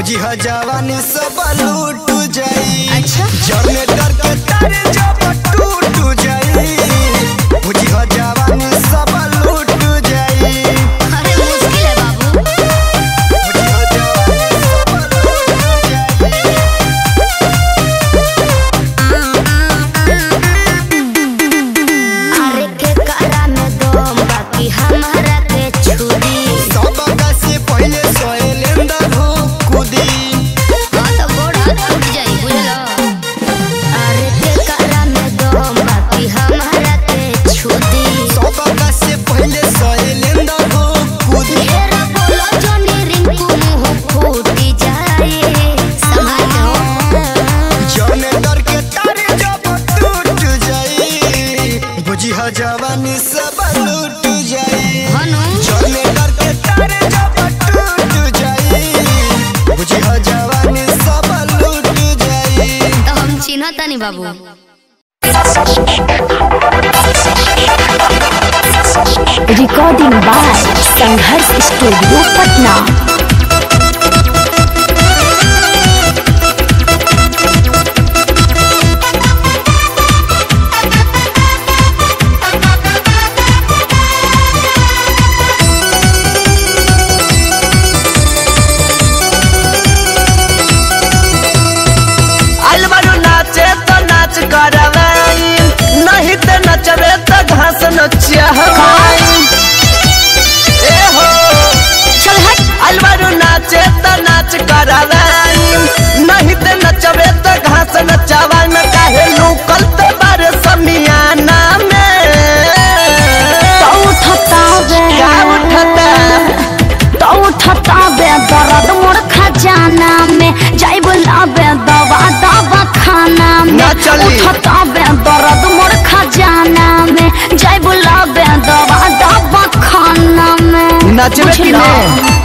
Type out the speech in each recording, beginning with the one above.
बुझी जवानी सब लूट जाई। अच्छा जरने डर के तारे जब टूट जाई। बुझी जवानी सब लूट जाई। अरे मुश्किल है बाबू। बुझी जवानी सब लूट जाई। अरे के करा में दम बाकी हमारा के छुरी। सब से पहले सोएलेंदा हो कूदी। हाँ तो गोड़ हाथ टूट जाई बुझलो। अरे के करा में दम बाकी हमारा के छुरी। सब से पहले सोएलेंदा हो कूदी। ढेरा बोलो जोनी रिंकू मुँह फूटी जाए। संभालो जरने डर के तारे जब टूट जाई। बुझी जवानी सब लूट जाई। हनु जरने डर के तारे जब टूट जाई। बुझी जवानी सब लूट जाई। तो हम चिन्हता नहीं बाबू। Recording by Sangharsh studio Patna. नाचे तो नाच करवाई, नहीं तो नचबे तो घास नचियाई। ए हो चल हट। अलवारू नाचे तो नाच करवाई, नहीं तो नचबे तो घास नचवाई। में काहे लुकल तो बारे समियाना में तो उठता बे क्या उठता तो उठता बे दर्द मोर खजाना में जाई बुलाबे दवा दवा खाना में। ना चली। उठता बे दर्द मोर खजाना में जाई बुलाबे दवा दवा खाना में। नचबे कि बुझलो? नहीं?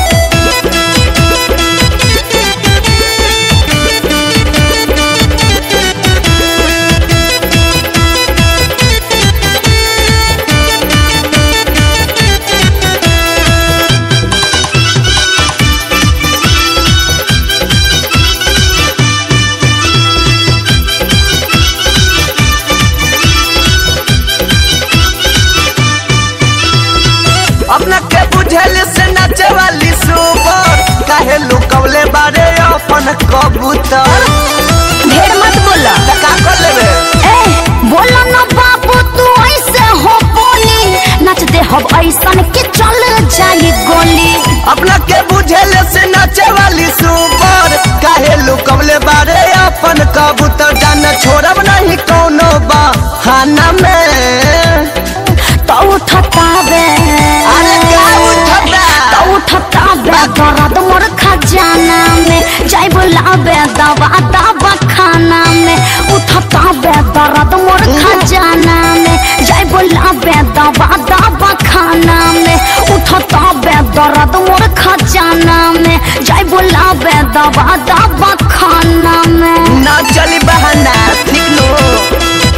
अपना के बुझेल से नाचे वाली सुपर, काहे लुकवले बारे अपन कबूतर। ढेर मत बोला। त का कर लेबे? ए बोला ना बाबू तू ऐसे हो बोली, नच दे हम ऐसन के चल जाई गोली। अपना के बुझेल से नाचे वाली सुपर, काहे लुकवले बारे अपन कबूतर। जान छोड़ब नहीं कोनो बहाना में तो उठता बे अरे क्या उठता? तो उठता बे दर्द मोर खजाना में जाई बुलाबे दवा दवा खाना में। उठता बे दर्द मोर खजाना में जाई बुलाबे दवा दवा खाना में। उठता बे दर्द मोर खजाना में जाई बुलाबे दवा दवा खाना में। ना चली बहाना ठीक लो।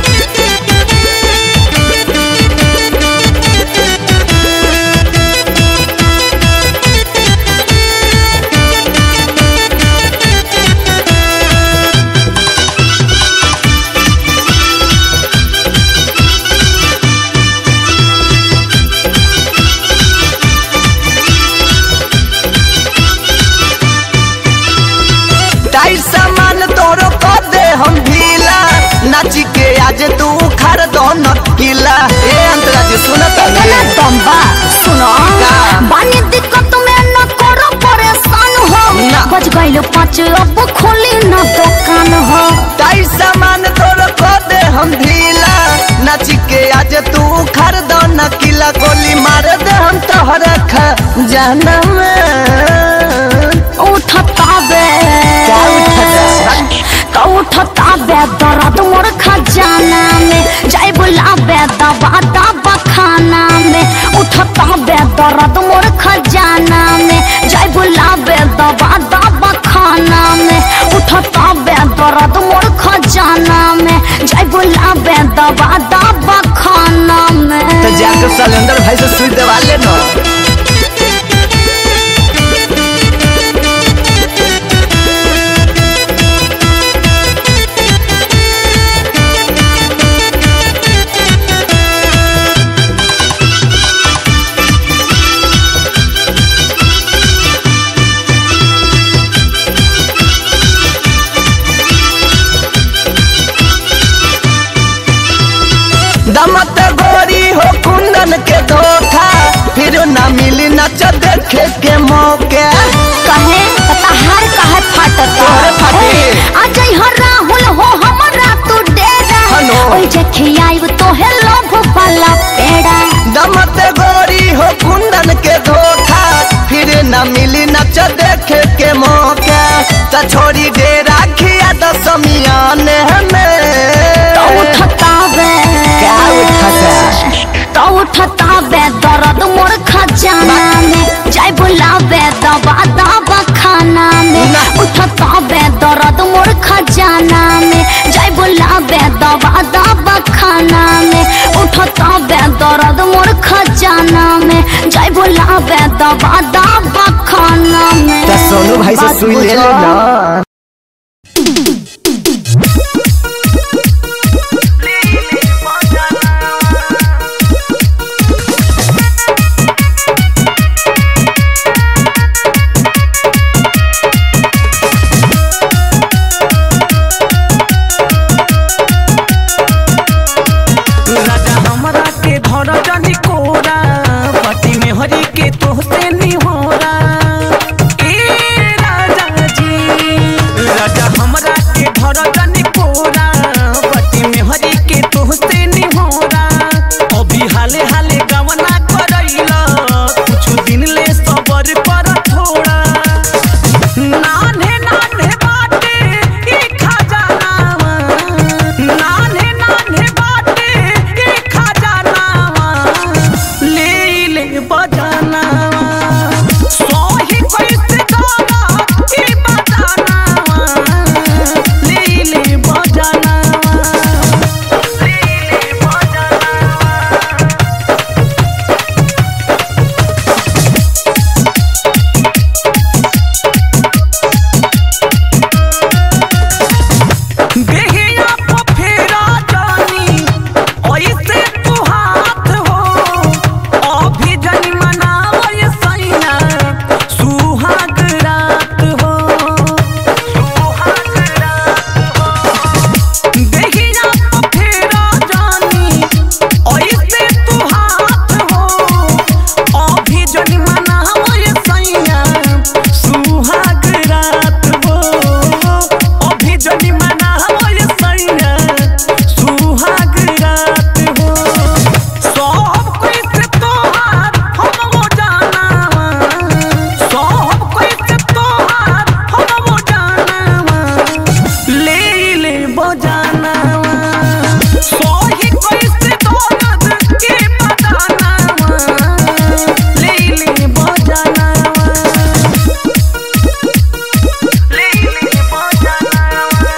टाइट सामान तोरो कर दे हम ढीला, नाची के आज तू खर दो नकीला। ए अंतरा जी सुनत एतना तंबा सुनो का? बानी दिक्कत में न करो परेशान हो। ना। बज गइल 5 अब खोली न दुकान हो। टाइट सामान तोरो कर दे हम ढीला, नाची के आज तू खर दो नकीला। गोली मार दे हम तोहरा खजाना में। उठता बे क्या उठता? तो उठता बे दर्द मोर खजाना में जाई बुलाबे दवा दवा खाना में। उठता बे दर्द मोर खजाना में जाई बुलाबे दवा दवा खाना में। उठता बे दर्द मोर खजाना में जाई बुलाबे दवा दवा खाना में। तो जाकर सिलेंडर भाई से सुई दवा ले ना। नच देखे के मौके कहे तहार कहे फाटता तोहरे फाटे। आज यहाँ राहुल हो हमरा तू डेरा हेलो। ओई जे खियाइब तोहे लोभ वाला पेड़ा दमते गोरी हो कुंदन के धोखा फिर न मिली नच देखे के मौके त छोड़ी डेरा खिया दसमियाने में तो उठता बे क्या उठता तो उठता बे दर्द मोर खजाना में जाय बुलावे दबा दबा खाना में ना। उठता बे दर्द मोर खजाना में जाय बुलावे दबा दबा खाना में उठता बे दर्द मोर खजाना में जाय बुलावे दबा दबा खाना में त सोनू भाई से बात सुई ले बुझो। लेना राजा हमरा के धर जानी कोरा पति में हरी के तोहसे निहोरा ए राजा जी राजा हमरा के धर जानी कोरा पति में हरी के तोहसे निहोरा अभी हाले हाले गवना करैला कुछ दिन ले सबर कर थोड़ा नान्हे नान्हे बाटे ई खजानावा नान्हे नान्हे बाटे ई खजानावा ले ले बजानावा सोही कैसे गाना ई बजानावा ले ले बजानावा ले ले बजानावा देहिया पे फेरा जानी ऐसे तू हाथ हो अभी जनी मनाओ ये सैया सुहाग रात हो सुहाग रात हो देहिया पे फेरा जानी ऐसे तू हाथ हो अभी जनी मनाओ ये सैया सुहाग रात हो अभी जनी मनाओ ये सैया सुहाग रात हो सब कोई से तोहार हम वो जानावा सब कोई से तोहार हम वो जानावा ले ले बजानावा सोही कोई से दौलत के बजानावा ले ले बजानावा ले ले बजानावा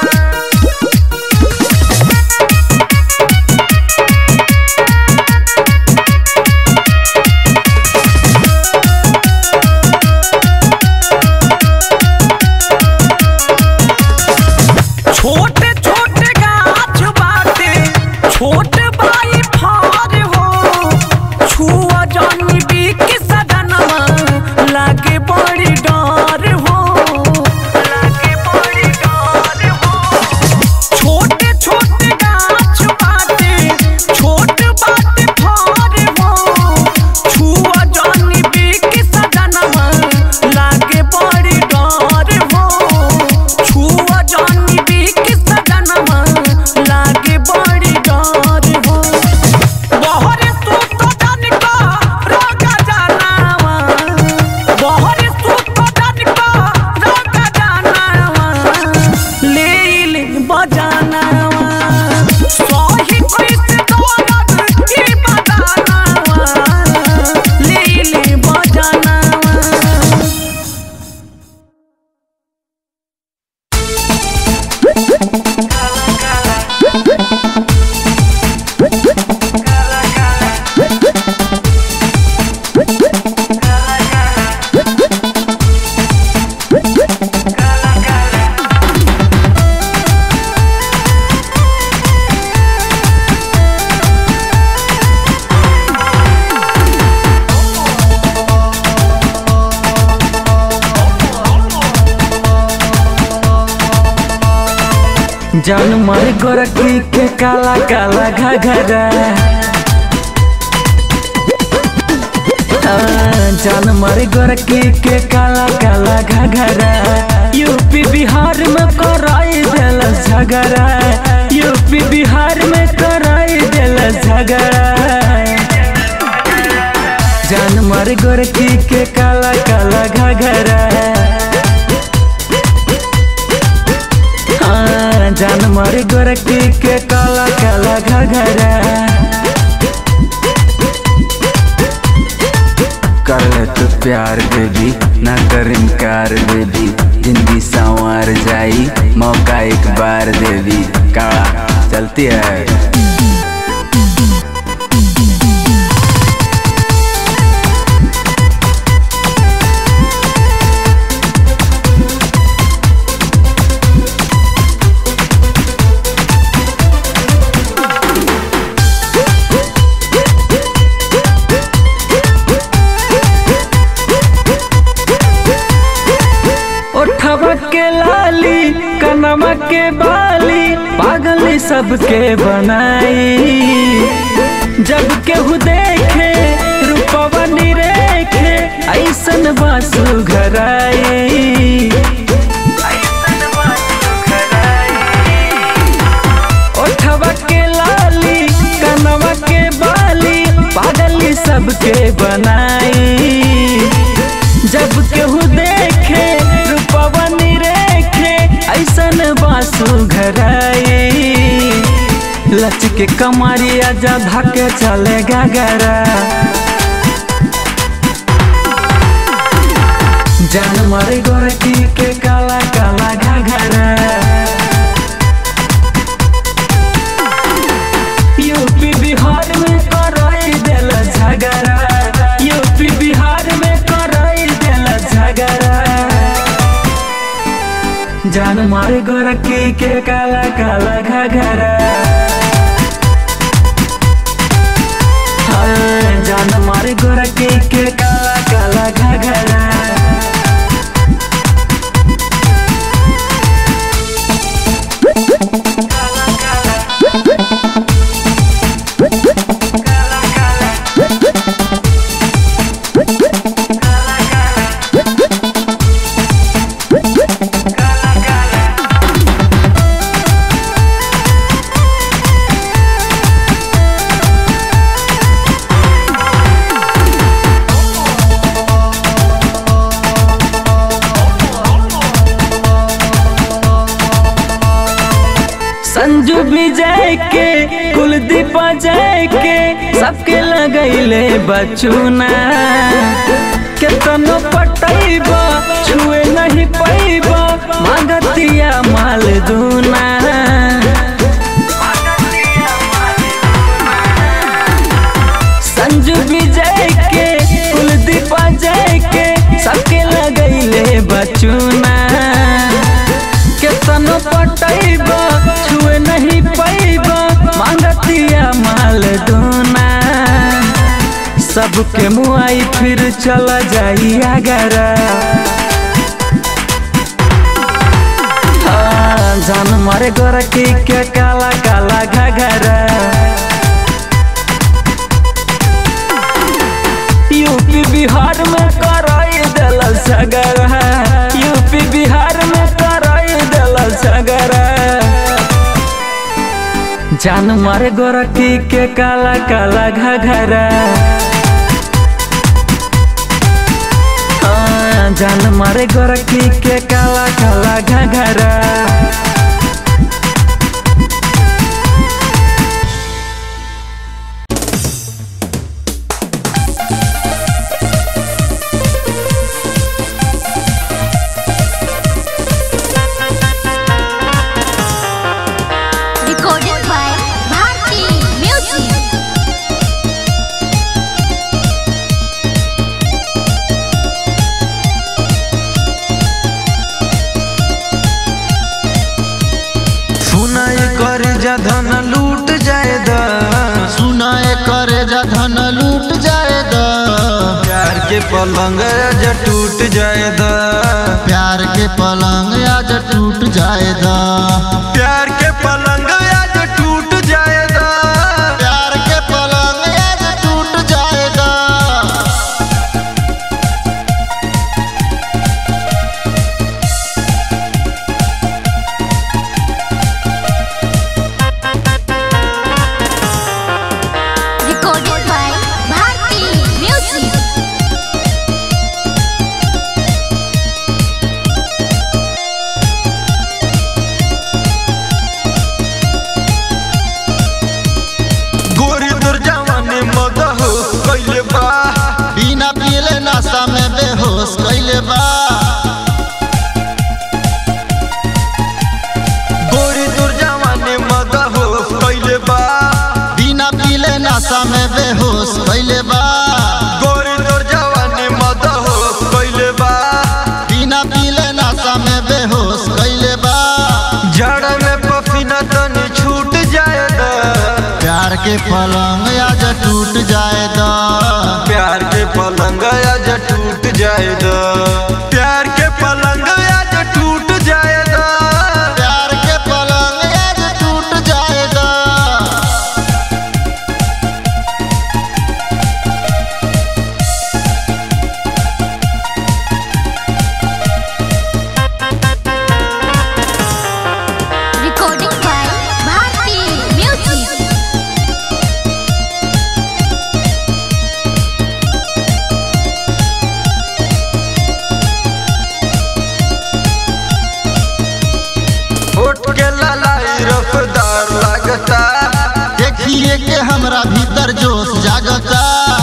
छोटे छोटे गाछ बाटे छोट बाई फार हो छुआ जानी बीक सदनमा लागे बड़ी डर हो लागे बड़ी डर हो छोटे छोटे गाछ बाटे छोट बाटे फार हो छुआ जानी बीक सदनमा लागे बड़ी डर हो छुआ जानी बीक सदनमा लागे बड़ी डर हो बहरे सूत जान का रोगा जानावा बहरे सूत जान का रोगा जानावा ले ले बजानावा सोही कोई से दौलत की बजानावा ले ले बजानावा जान मारे गोरखी के काला काला घघरा जान मारे गोरकी के काला काला घघरा यूपी बिहार में कराई दिल झगड़ा यूपी बिहार में कराई दिल झगड़ा जान मारे गोरकी के काला काला घघरा जान मारे गोरकी के काला काला घघरा कर ले तू प्यार बेबी ना कर इनकार बेबी जिंदगी संवार जाई मौका एक बार देवी काला चलती है। ओठवा के लाली कनमा के बाली पागल सबके बनाई जब केहू देखे रूपवा निरेखे ऐसन बासु घराई ओठवा के लाली कनमा के बाली पागल सबके बनाई जब केहू देखे रूपवा निरेखे ऐसन बासु घराई लच के कमरिया जा धके चले गगरा जान मारे गोरकी के काला काला घघरा यूपी बिहार में कराई दिल झगड़ा यूपी बिहार में कराई दिल झगड़ा जान मारे गोरकी के काला काला घघरा जान मारे गोरकी के काला काला घघरा संजू विजय के कुलदीप जय के सबके लगैले बचुना केतनो पटैबा छुए नहीं पैबा मांगतिया माल दूना संजू विजय के कुलदीप जय के सबके लगैले बचुना केतनो पटैबा छुए नहीं पैबा मांगतिया माल दूना सबके मुआई फिर चला जाई अगरा जान मारे गोरकी के काला काला घघरा यूपी बिहार में कराई दिल झगड़ा यूपी बिहार में कराई दिल झगड़ा जान मारे गोरकी के काला काला घघरा जान मारे गोरकी के काला काला घघरा Recorded by Bharti Music. सुनाए कर जा धन लूट जाएदा सुनाए करे जा धन लूट जाएदा प्यार के पलंग आज टूट जाएदा प्यार के पलंग आज टूट जाएदा प्यार के पलंग आज टूट जाएदा प्यार के पलंग आज टूट जाएदा नशा में बेहोश कैले बा गोरी तोर जवानी मद हो कैले बा बिना पीले नशा में बेहोश कैले बा जड़ में पफीना तनी छूट जाए दा प्यार के पलंग आज टूट जाए दा प्यार के पलंग आज टूट जाए दा प्यार के पलंग आज टूट जाए दा प्यार के पलंग आज टूट जाए दा Recording by Bharti Music. उठ के ललाई रफ्तार लगता देखिए के हमरा भीतर जोश जागता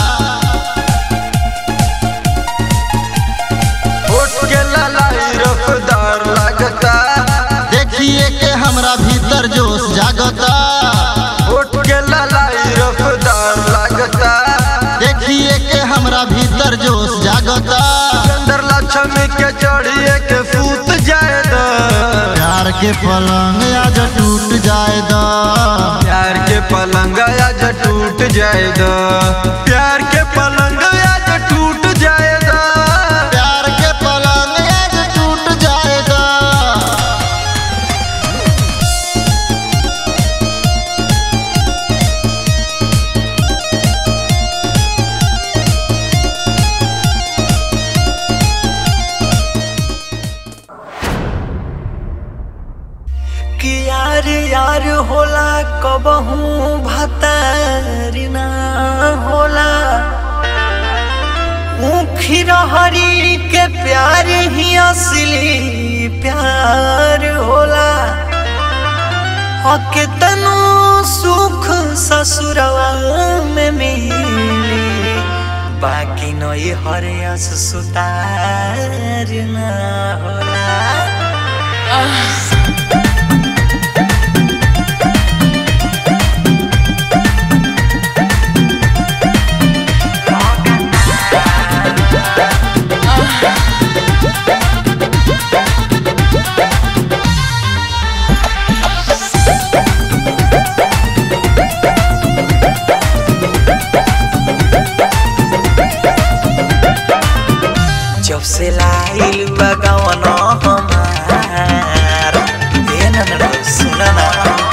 उठ के ललाई रफ्तार लगता देखिए के हमरा भीतर जोश जागता उठ के ललाई रफ्तार लगता देखिए के हमरा भीतर जोश जागता अंदर लक्ष्मी के चढ़िए के फूट जाए दा प्यार के पलंग आज टूट जाए दा प्यार के पलंग आज टूट जाए दा प्यार के पलंग आज टूट जाए दा प्यार के पलंग आज टूट जाए दा कि यार यार होला कबहू भतारी ना होला ऊखी हरी के प्यार ही असली प्यार होला हके तनु सुख ससुरवा में मिली बाकी नई हरियस सुतार ना होला जब से लाइल बगवना हमार सुना ना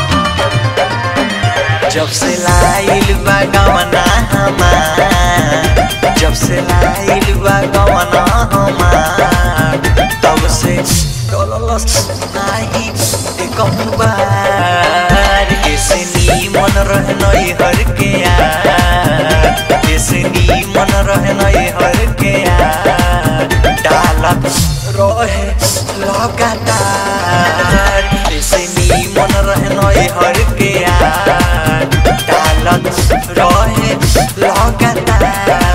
जब से लाइल बगवना हमार जब से लाइल बगवना हमार तब से डोलस नाही देखम बार ऐसे नी मन रहनई हर के यार ऐसे नी मन रहनई हर के यार डालत रहे लगातार ऐसे नी मन रहनई हर के यार डालत रहे लगातार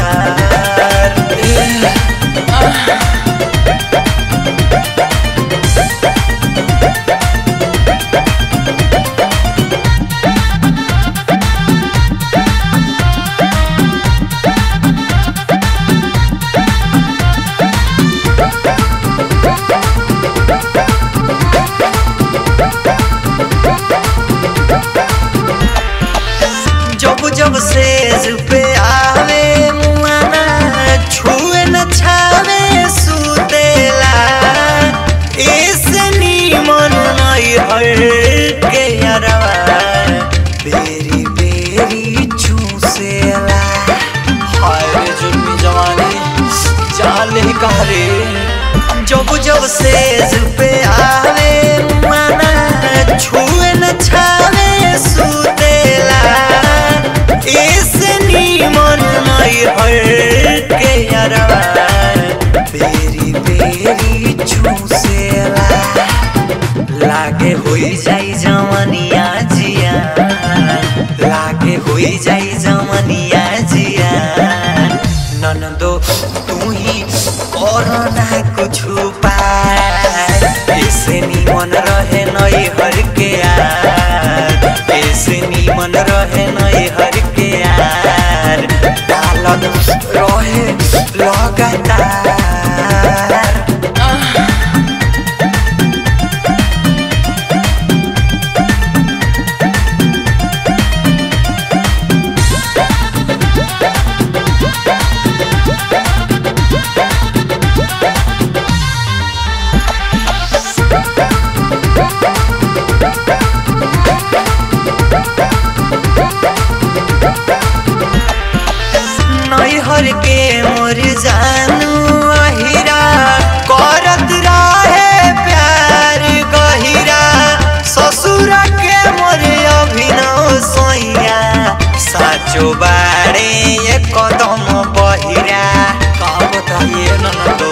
जब सेज पे आवे मुआना छुए न छावे सुतेला ऐसे नीमन नहीं हर के यारवा बेरी बेरी चूसेला हाय जुल्मी जवानी जाले कहरे जब सेज पे आवे मुआना छुए न छावे सुतेला ऐसे नीमन नहीं हर के यारवा बेरी बेरी चूसेला लागे होई जाई जवानिया जिया लागे होई जाई जवानिया जिया ननदो तू ही और ना कुछ पाए ऐसे नीमन रहे नहीं हर के यार ऐसे नीमन रहे नैहर के यार डालत रहे लगातार। नैहर के मोर जानू अहिरा करत रहे प्यार गहिरा ससुर के मोर अभिनव सैया साचो बाड़े ये कदम बहिरा का बताइए ननदो।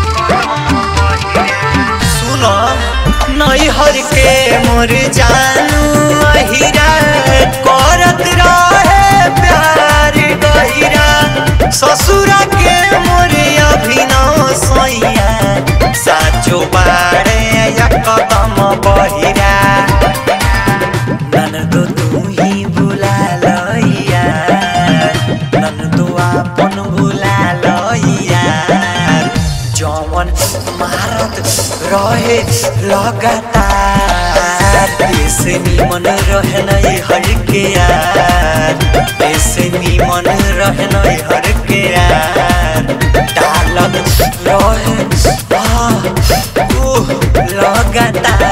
सुनो नैहर के मोर जानू अहिरा करत रहे प्यार गहिरा ससुर के मोरे अभिनव सैया साचो बाड़े या कदम बहिरा ननदो तू ही बुला लइया ननदो आपन बुला लइया जवन मारत रहे लगातार ऐसे नीमन रहे नैहर के यार ऐसे नीमन रहे नैहर के यार डालत रहे लगातार।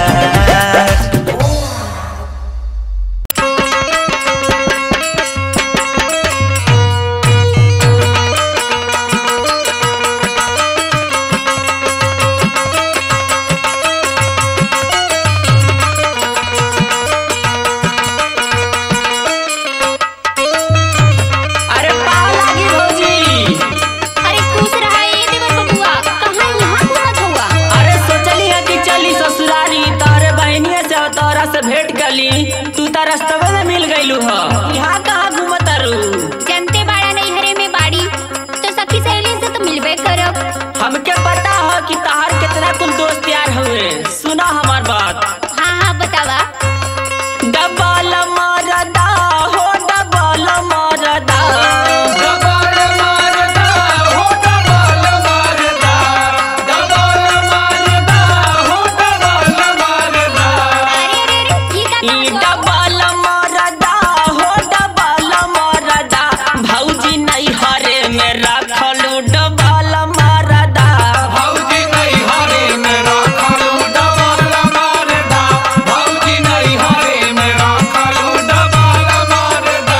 तू तो रास्ते में मिल गईलू हो यहाँ कहाँ घूमत रू जनते बाड़ा नहीं हरे में बाड़ी तो सखी सहेली से तो मिलबे करब। हमके पता हो कि तहार कितना कुल दोस्त यार हुए। सुना हमार बात। हाँ हाँ बतावा। डबल मरदा हो डबल मरदा डबल मरदा हो डबल मरदा डबल मरदा हो डबल मरदा। अरे डबल मरदा हो डबल मरदा भौजी नहीं हरे में रखलू डबल मरदा भौजी नहीं हरे में रखलू डबल मरदा भौजी नहीं हरे में रखलू डबल मरदा।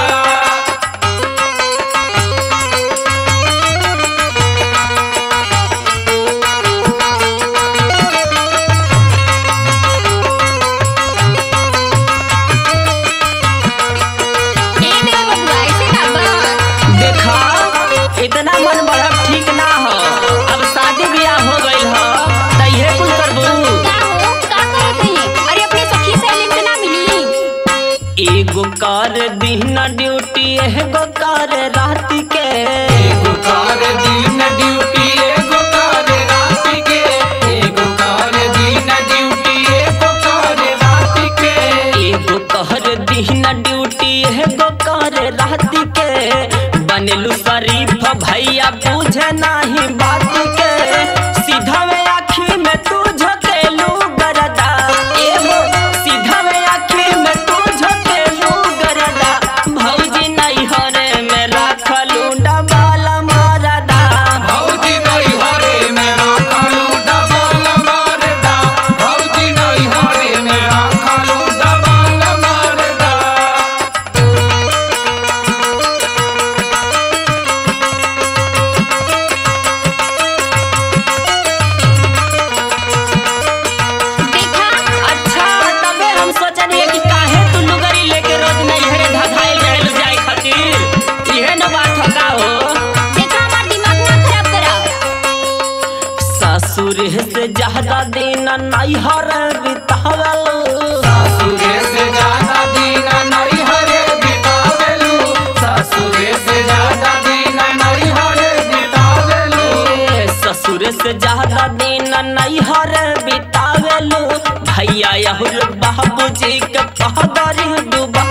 देखा इतना मन बढ़ब ठीक ना हो। अब शादी ब्याह हो गई हो तो ये कुल करबू। अरे अपने सखी सहेली से ना मिली। एगो कर दिन ड्यूटी एगो कर रात के एगो कर दिन ड्यूटी एगो कर रात के एगो कर दिन ड्यूटी एगो कर रात के एगो कर दिन ड्यूटी एगो कर रात के बनेलू शरीफ भैया बुझे नाही बात के सीधा में आँखी में तू झकेलू गरदा एगो सीधा में आँखी में तू झकेलू गरदा भौजी नहीं हरे में रखलू डबल मरदा भौजी नहीं हरे में रखलू डबल मरदा भौजी नहीं हरे में रखलू डबल मरदा। अच्छा तबे हम सोचनी कि काहे तू लुगरी लेके रोज नैहरे धधाइल रहल जाए खातिर इहे न बात होगा हो। देखा हमार दिमाग ना खराब करा। ससुर से ज्यादा दिन नैहर बितावलू ससुर से ज्यादा दिन नैहर बितावलू ससुर से ज्यादा दिन नैहर बितावलू ससुर से ज्यादा दिन नैहर बितावलू भैया यहुर बाबूजी के पहदरी डूबा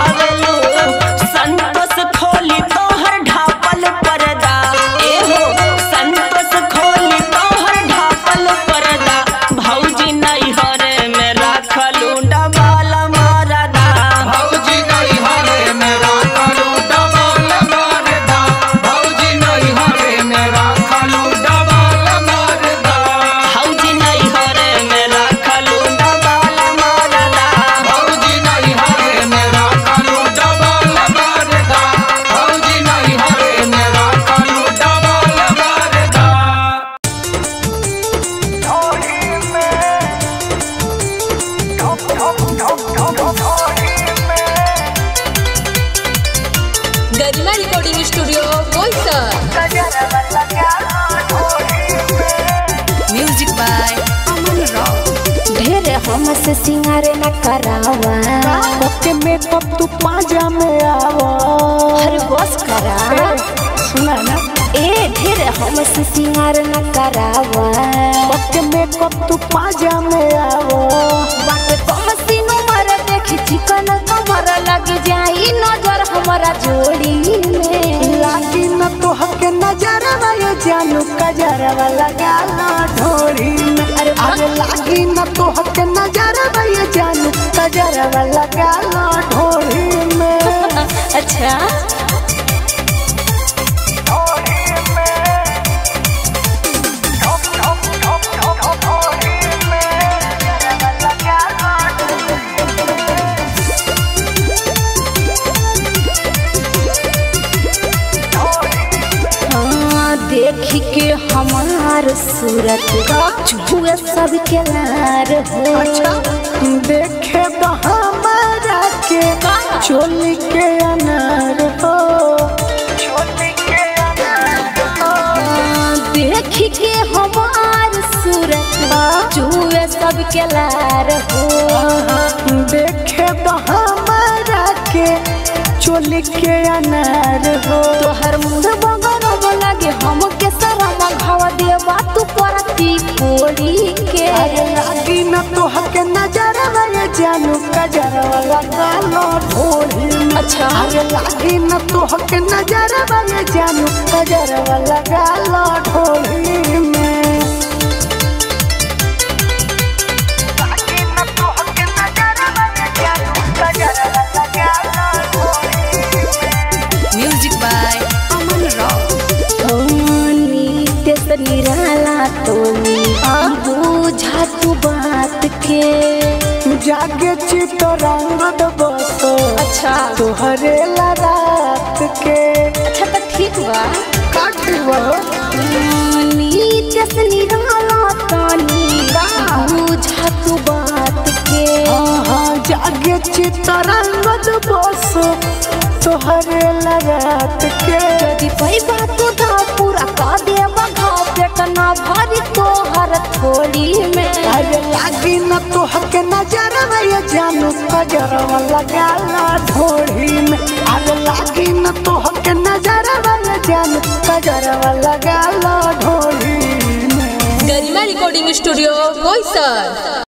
हमसे सिंगार न करावा ओके मेकअप तू पाजा में आवा। हर बस करा सुना ना ए ढेर हमसे सिंगार न करावा ओके मेकअप तू पाजा में आवा। बात कम सीनो मर देखी चिकन कमर लग जाई नजर हमारा जोड़ी में लागी न तो हके नजरवा ये जानू कजरवा लगा लो ढोरी में। अरे लागी न तो हके नजरवा ये जानू कजरवा लगा लो ढोरी में। अच्छा देखी के हमार सूरत छुए सब के लार हो। अच्छा देखे तो हमारा के चोली के अनार हो। देखी के हमार सूरत छुए सब के लार हो। देखे तो हमारा के चोली के अनार हो। तोहर मुंह बगल लगे हम के शरम घाव देवा तू परती पोड़ी के। अरे लागी न तो हके नजरवा ये जानू कजरवा लगा लो ढोरी में। अच्छा अरे लागी न तो हके नजरवा ये जानू कजरवा लगा लो ढोरी में। Music by Aman Rao. नित्य निराला तो बुझा तू बात के जागे चितरंग बसो। अच्छा तोहरे ला रात के। अच्छा तो ठीक बा काटवा नित्य निराला तो बुझा तू बात के। हाँ जागे चितरंग बसो तोहरे ला रात के। यदि पैबा तू धा पूरा का देवा घाव पेट ना भरी तोहर थोड़ी में। अरे लागी न तो हके नजरवा ये जानू कजरवा लगा ला ढोरी में। अरे लागी न तो हके नजरवा ये जानू कजरवा लगा ला ढोरी में। Garima recording studio Boisar.